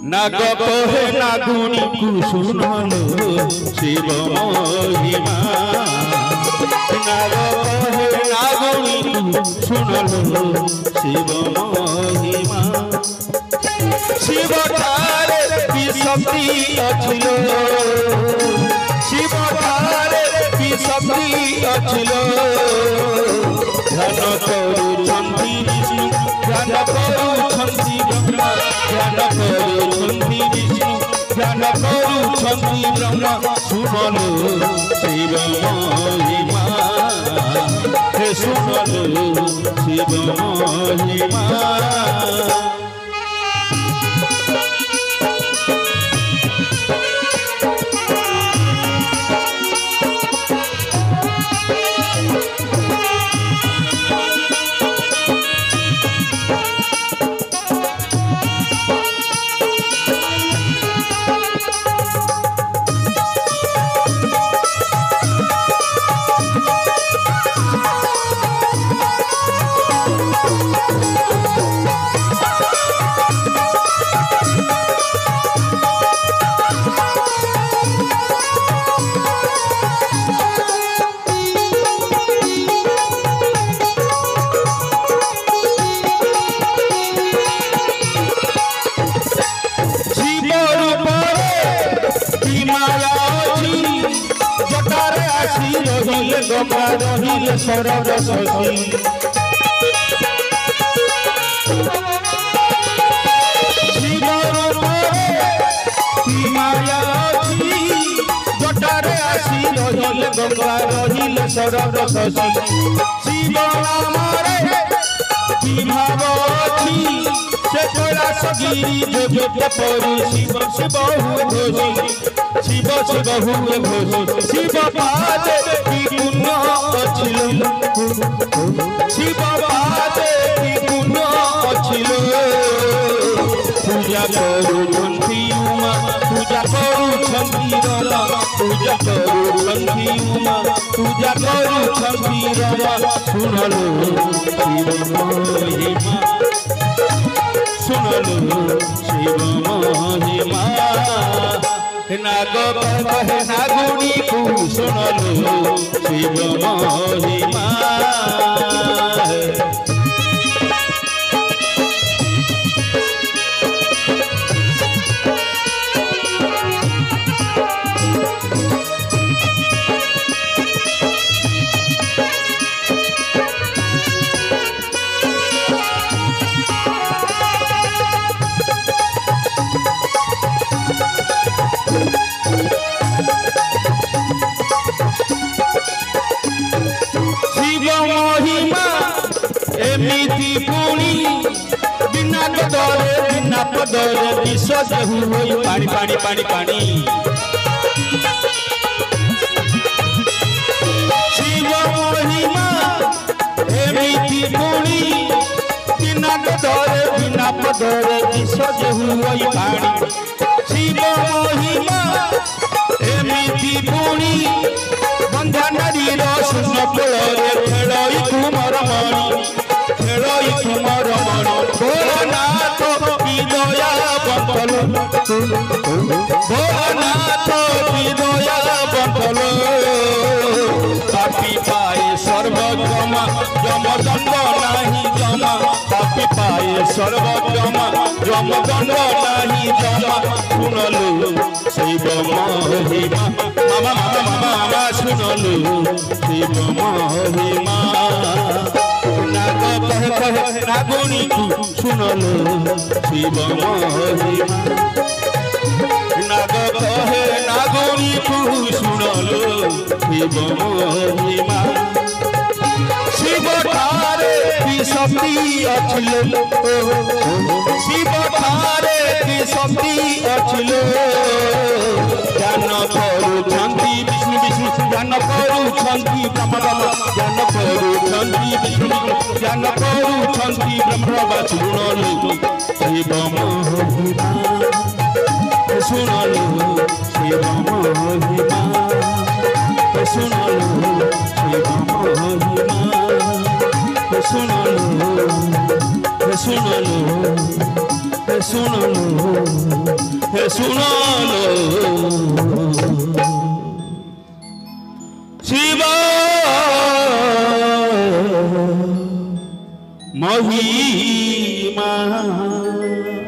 नाग कहे नागुणी को सुनलो शिव महिमा नाग कहे नागुणी को सुनलो शिव महिमा शिव ठारे की शक्ति अछिलो शिव ठारे की शक्ति अछिलो ध्यान करूछंती विष्णु ध्यान करूछंती ब्रह्मा ध्यान करूछंती विष्णु ध्यान करूछंती ब्रह्मा सुनलो शिव महिमा हे सुनलो शिव महिमा गंगा रहिले सरर शशि शिव माया जटारे आसी रहिले गंगा रहिले सरर शशि शिव नामरे की भाव अछि से कैलाश गिरी जोगे परि शिव शिव हुए घोषी शिव शिव हुए घोषी शिव पादे की पुण्य अछिलो शिव पादे की पुण्य अछिलो पूजा करूछंती उमा पूजा करूछंती रमा पूजा करूछंती उमा पूजा करूछंती रमा सुनलो शिव महिमा सुनलो शिव महिमा नाग कहे नागुणी को सुनलो शिव महिमा एमिति पुणी बिना पदरे विश्वास हुई पानी पानी पानी पानी शिव महिमा एमिति पुणी बिना पदरे विश्वास हुई पानी शिव महिमा एमिति पुणी बंधा नारीर शून्य कोଳରେ खेलई कुमार मणि खेलई कुमार मणि भोलानाथ की दया बंटल भोलानाथ की दया बंटल पापी पाए सर्वजमा जमदंड नहीं जमा पापी पाए सर्वजमा जमदंड नहीं जमा सुनलो शिव महिमा मामा मामा मामा सुनलो शिव महिमा नाग कहे नागुणी को सुनलो शिव महिमा नाग कहे नागुणी को सुनलो शिव महिमा शिव ठारे की शक्ति अछिलो शिव ठारे की शक्ति अछिलो ध्यान करूछंती विष्णु विष्णु ध्यान करूछंती ब्रह्मा ब्रह्मा ध्यान करूछंती विष्णु ध्यान करूछंती ब्रह्मा सुनलो शिव महिमा सुनलो शिव महिमा सुनलो शिव महिमा सुनलो सुनलो सुनलो शिव महिमा।